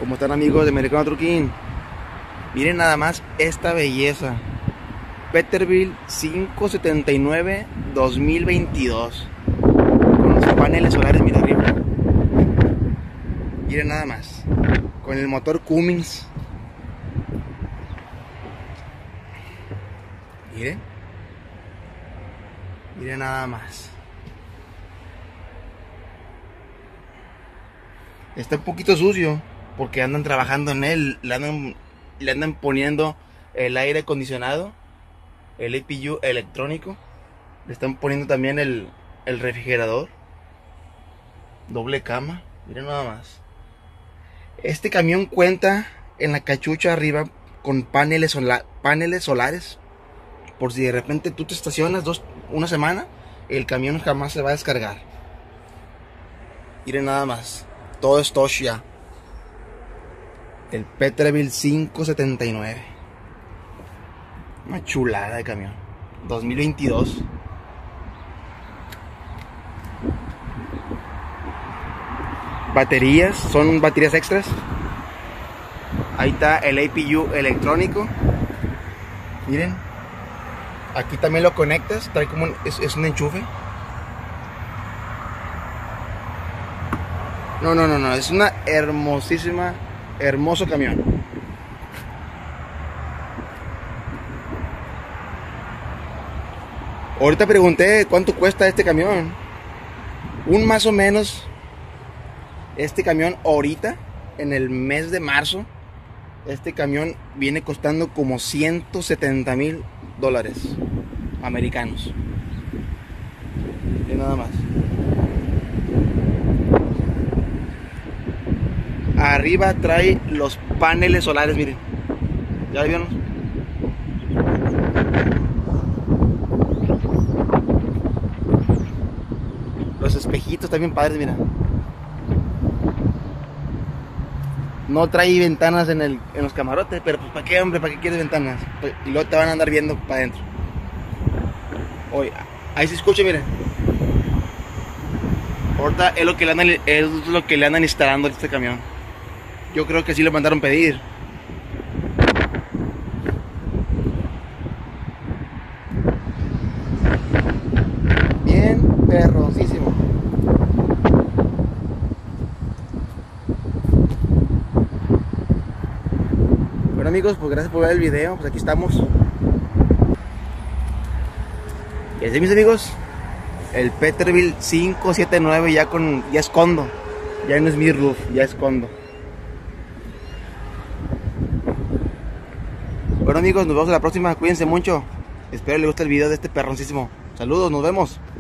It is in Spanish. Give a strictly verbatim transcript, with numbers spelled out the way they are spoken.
¿Cómo están, amigos de Americano Trucking? Miren nada más esta belleza. Peterbilt quinientos setenta y nueve dos mil veintidós. Con los paneles solares, mira arriba. Miren nada más. Con el motor Cummins. Miren. Miren nada más. Está un poquito sucio porque andan trabajando en él. Le andan, le andan poniendo el aire acondicionado, el A P U electrónico. Le están poniendo también el, el refrigerador. Doble cama. Miren nada más. Este camión cuenta en la cachucha arriba con paneles, sola, paneles solares. Por si de repente tú te estacionas dos, una semana, el camión jamás se va a descargar. Miren nada más. Todo es Tosh ya. El Peterbilt quinientos setenta y nueve. Una chulada de camión. dos mil veintidós. Baterías. Son baterías extras. Ahí está el A P U electrónico. Miren. Aquí también lo conectas. Trae como un, es, es un enchufe. No, no, no, no, es una hermosísima, hermoso camión. Ahorita pregunté cuánto cuesta este camión. Un más o menos, este camión ahorita, en el mes de marzo, este camión viene costando como ciento setenta mil dólares americanos. Y nada más. Arriba trae los paneles solares, miren. ¿Ya lo vieron? Los espejitos también padres, mira. No trae ventanas en, el, en los camarotes, pero pues ¿para qué, hombre? ¿Para qué quieres ventanas? Y luego te van a andar viendo para adentro. Oye, ahí se escucha, miren. Ahorita es lo que le andan, es lo que le andan instalando a este camión. Yo creo que sí lo mandaron pedir. Bien perroncísimo. Bueno, amigos, pues gracias por ver el video. Pues aquí estamos. Y así, mis amigos, el Peterbilt quinientos setenta y nueve ya con ya es condo. Ya no es mi roof, ya es condo. Bueno, amigos, nos vemos en la próxima. Cuídense mucho. Espero les guste el video de este perroncísimo. Saludos, nos vemos.